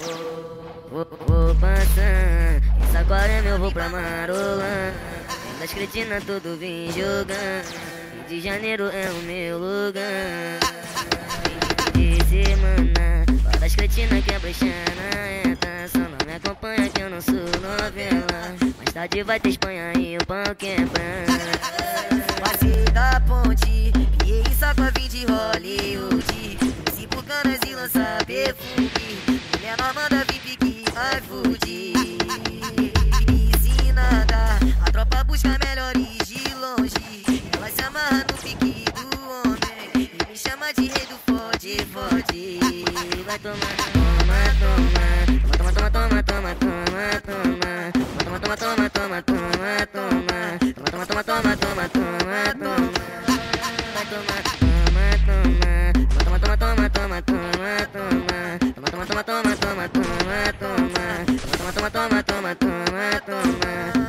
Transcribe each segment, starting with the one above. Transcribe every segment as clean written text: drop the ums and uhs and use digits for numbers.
Vou passar, esse agora é meu, vou pra Marolã. Das cretinas tudo vim jogando. Rio de Janeiro é o meu lugar. Fim de semana, várias cretinas quebra xaneta. Só não me acompanha que eu não sou novela. Mais tarde vai ter Espanha e o pau quebra. Passei da ponte, e só com a vim de Hollywood. Cinco canas e lança perfume. Mulher Normanda VIP que vai fugir. Ensinada, a tropa busca melhores de longe. Ela se amarra no pique do homem e me chama de rei do fode, fode. Vai tomar, toma, toma. Toma, toma, toma, toma, toma, toma. Toma, toma, toma, toma, toma, toma. Toma, toma, toma, toma, toma, toma. Vai tomar, toma, toma. Toma, toma, toma, toma, toma, toma. Toma, toma, toma, toma, toma, toma. Toma, toma, toma, toma, toma, toma.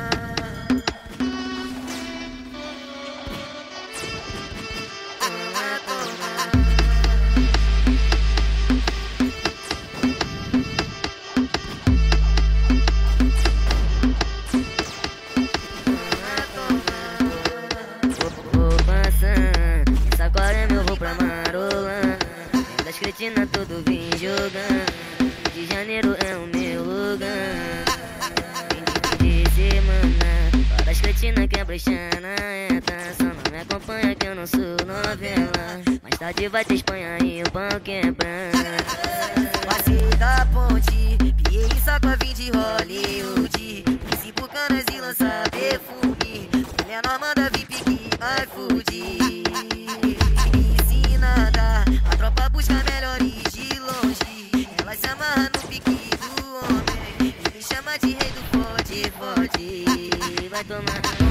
Essa agora é meu, vou pra Marolã. Das cretinas tudo vim jogando. Rio de Janeiro é o meu lugar. Fim de semana, várias cretinas quebra xaneta. Só não me acompanha que eu não sou novela. Mais tarde vai ter Espanha e o pau quebra. Passei da ponte, piei só com a vim de Hollywood. Cinco canas e lança perfume. Mulher Normanda VIP que vai fugir. Ensinada, a tropa busca melhores de longe. Ela se amarra no pique do homem e me chama de rei do fode, fode. Vai tomar.